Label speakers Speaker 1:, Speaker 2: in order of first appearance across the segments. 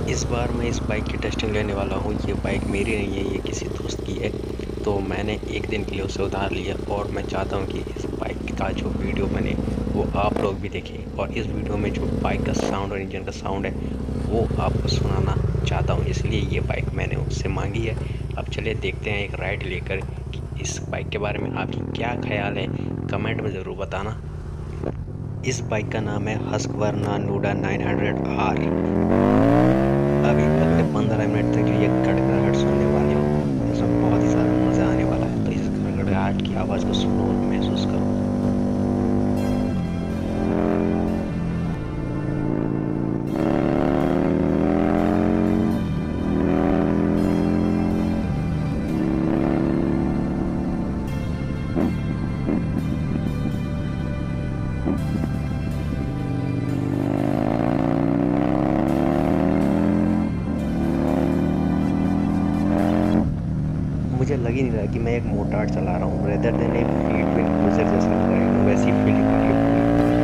Speaker 1: इस बार मैं इस बाइक की टेस्टिंग लेने वाला हूँ। ये बाइक मेरी नहीं है, ये किसी दोस्त की है। तो मैंने एक दिन के लिए उसे उधार लिया और मैं चाहता हूँ कि इस बाइक का जो वीडियो बने वो आप लोग भी देखें, और इस वीडियो में जो बाइक का साउंड और इंजन का साउंड है वो आपको सुनाना चाहता हूँ, इसलिए ये बाइक मैंने उससे मांगी है। अब चलिए देखते हैं एक राइड लेकर कि इस बाइक के बारे में आपकी क्या ख्याल है, कमेंट में ज़रूर बताना। इस बाइक का नाम है हस्कवर्ना नोडा 900R। अभी अगले 15 मिनट तक जो ये गड़गड़ाहट सुनने वाले हो, इसमें बहुत ही ज़्यादा मज़ा आने वाला है। तो इस गड़गड़ाहट की आवाज़ को सुनो और महसूस करो। मुझे लग ही नहीं रहा कि मैं एक मोटार चला रहा हूँ, रेदर देन एक फील्ड में क्रूजर जैसा लग रहा है, वैसी फीलिंग आ रही है।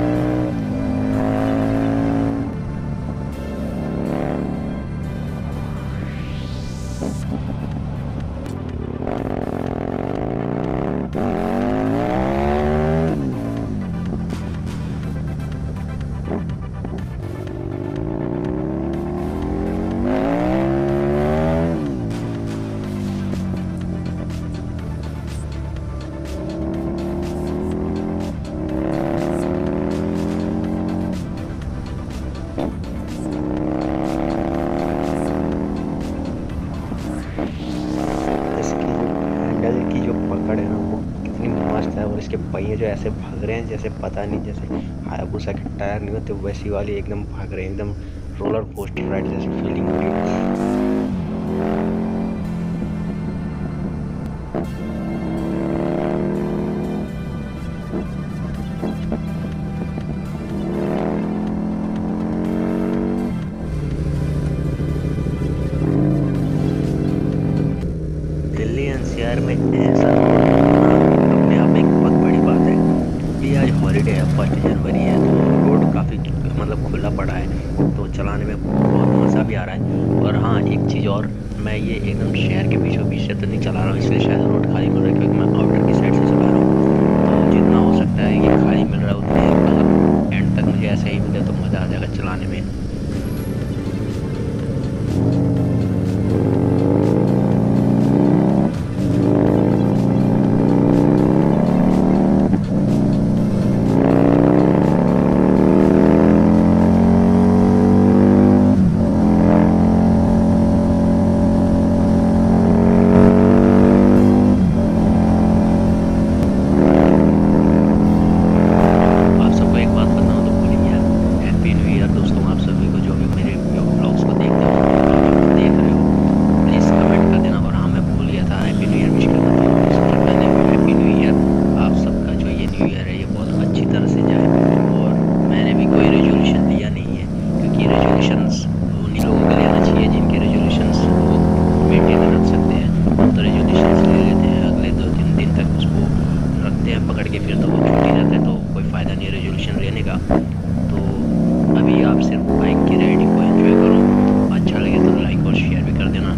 Speaker 1: इसकी जो हैंडल की जो पकड़ है ना वो कितनी मस्त है, और इसके पहिए जो ऐसे भाग रहे हैं जैसे पता नहीं, जैसे हायाबुसा के टायर नहीं होते वैसी वाली एकदम भाग रहे हैं, एकदम रोलर कोस्टर राइड जैसी फीलिंग हो रही है। दिल्ली एनसीआर में ऐसा रोड होना अपने आप में एक बहुत बड़ी बात है। क्योंकि आज हॉलीडे है, 1 जनवरी है, तो रोड काफ़ी मतलब खुला पड़ा है, तो चलाने में बहुत मज़ा भी आ रहा है। और हाँ, एक चीज़ और, मैं ये एकदम शहर के बीचों बीच से तो नहीं चला रहा हूँ, इसलिए शायद रोड खाली मिल रहा है, क्योंकि मैं आउटर की साइड से चला रहा हूँ। तो जितना हो सकता है ये खाली मिल रहा है उतने मतलब एंड तक मुझे ऐसे ही मिले तो मज़ा आ जाएगा चलाने में। आप सबको एक बात बताऊं तो भूल ही गया, हैप्पी न्यू ईयर दोस्तों। आप सभी को जो भी मेरे ब्लॉग्स को देखते हो, देख रहे हो, प्लीज़ कमेंट कर देना। और हाँ, मैं भूल गया था हैप्पी न्यू ईयर विश करना, तो इसलिए मैंने हैप्पी न्यू ईयर। आप सबका जो ये न्यू ईयर है ये बहुत अच्छी तरह से जाए। और मैंने भी कोई रेजोल्यूशन लिया नहीं है, क्योंकि रेजोल्यूशंस उन्हीं लोगों को लेना चाहिए जिनके रेजोल्यूशंस वो मेंटेन रख सकते हैं। हम तो रेजोल्यूशंस ले लेते हैं, अगले 2-3 दिन तक उसको रखते हैं पकड़ के, फिर तो वो छूट ही जाता है, तो कोई फ़ायदा नहीं है रेजोल्यूशन लेने का। तो अभी आप सिर्फ बाइक की राइडिंग को एंजॉय करो, अच्छा लगे तो लाइक और शेयर भी कर देना।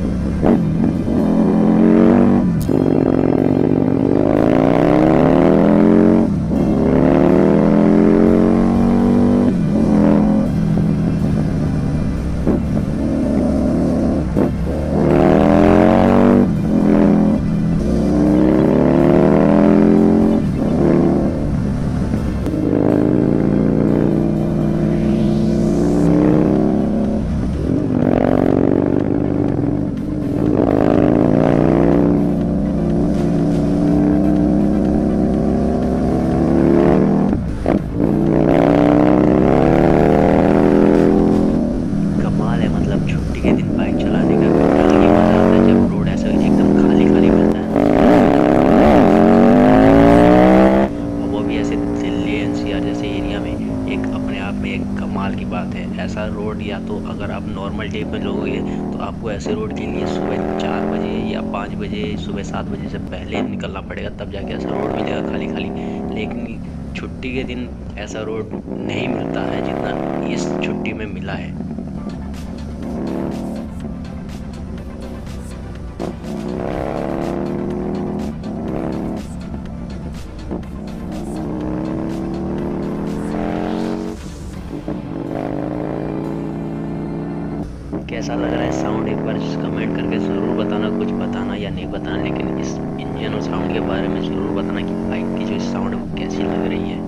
Speaker 1: कमाल है, मतलब छुट्टी के दिन बाइक चलाने का कुछ अलग ही मज़ा आता है जब रोड ऐसे एकदम खाली खाली मिलता है, और वो भी ऐसे दिल्ली एनसीआर जैसे एरिया में। एक अपने आप में एक कमाल की बात है ऐसा रोड। या तो अगर आप नॉर्मल डे पे लोगे तो आपको ऐसे रोड के लिए सुबह 4 बजे या 5 बजे, सुबह 7 बजे से पहले निकलना पड़ेगा, तब जाके ऐसा रोड मिलेगा खाली खाली। लेकिन छुट्टी के दिन ऐसा रोड नहीं मिलता है जितना इस छुट्टी में मिला है। कैसा लग रहा है साउंड एक बार कमेंट करके ज़रूर बताना, कुछ बताना या नहीं बताना, लेकिन इस इंजन और साउंड के बारे में ज़रूर बताना कि बाइक की जो साउंड है वो कैसी लग रही है।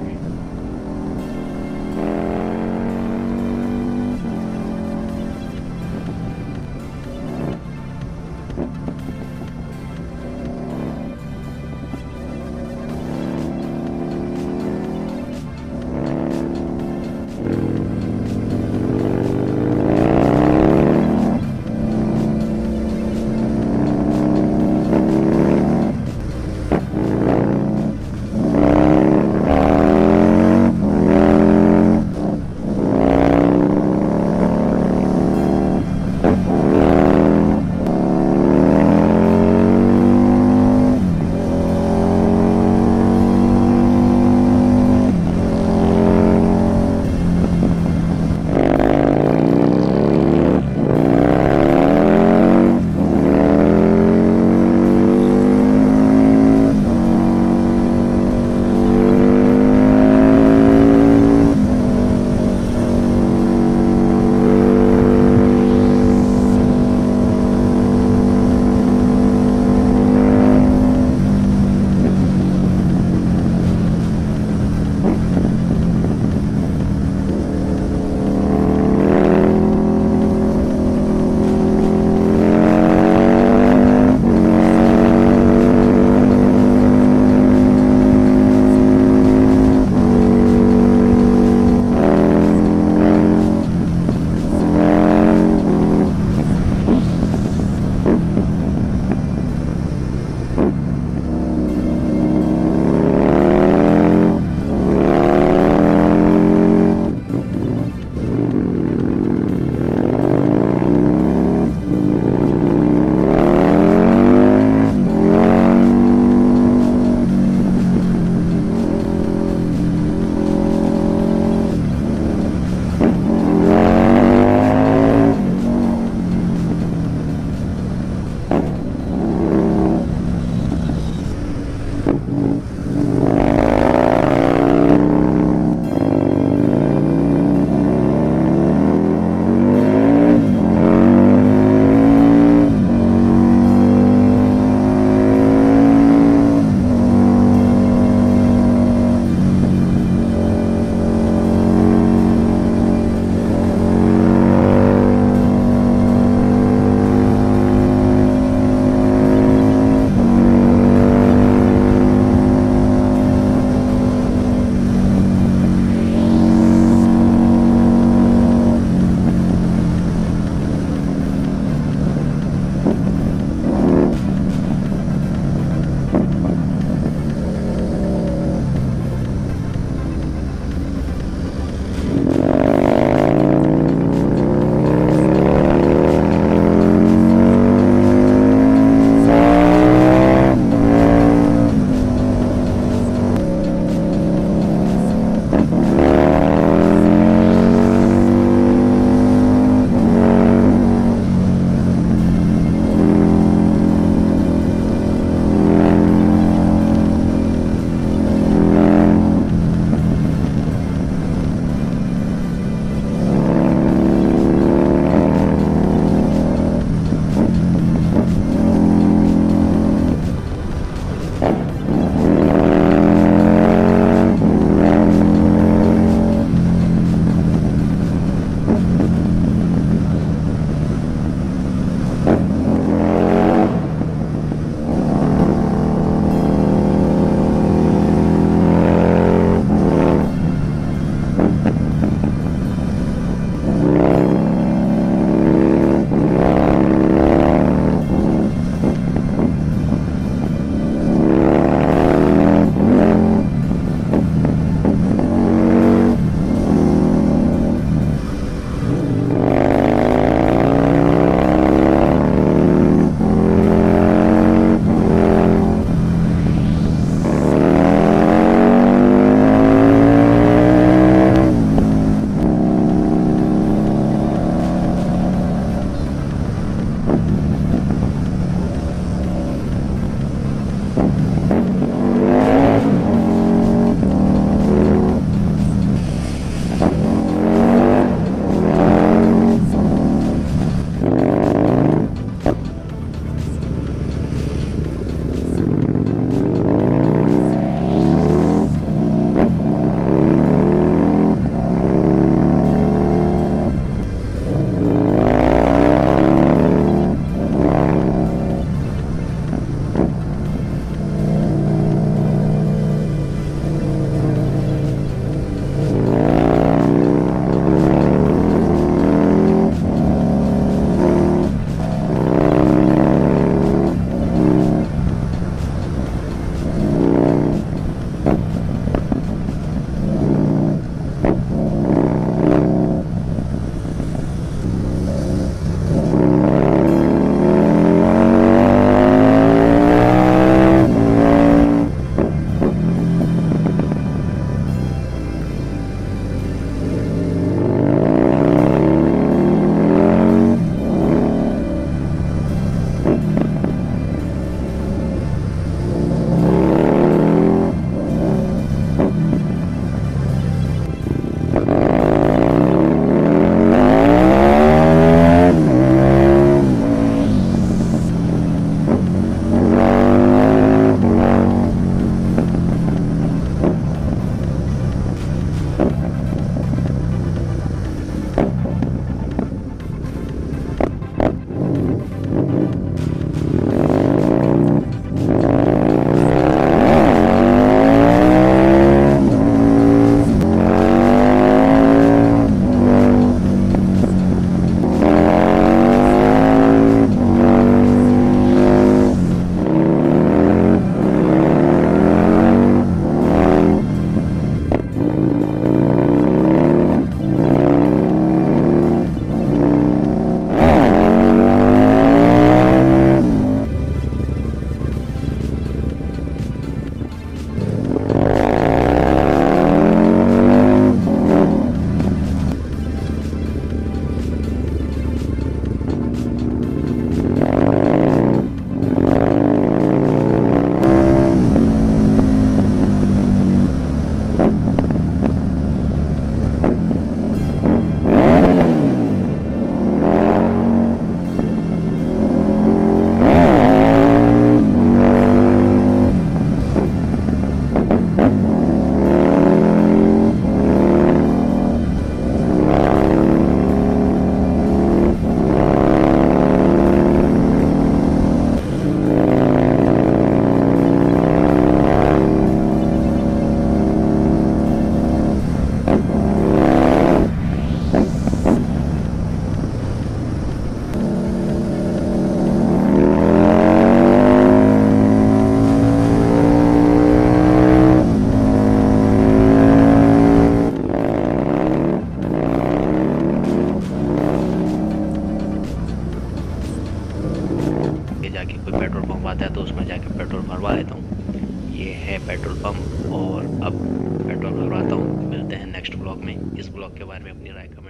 Speaker 1: आगे जाके कोई पेट्रोल पंप आता है तो उसमें जाके पेट्रोल भरवा लेता हूँ। ये है पेट्रोल पंप और अब पेट्रोल भरवाता हूँ। मिलते हैं नेक्स्ट ब्लॉग में। इस ब्लॉग के बारे में अपनी राय कमेंट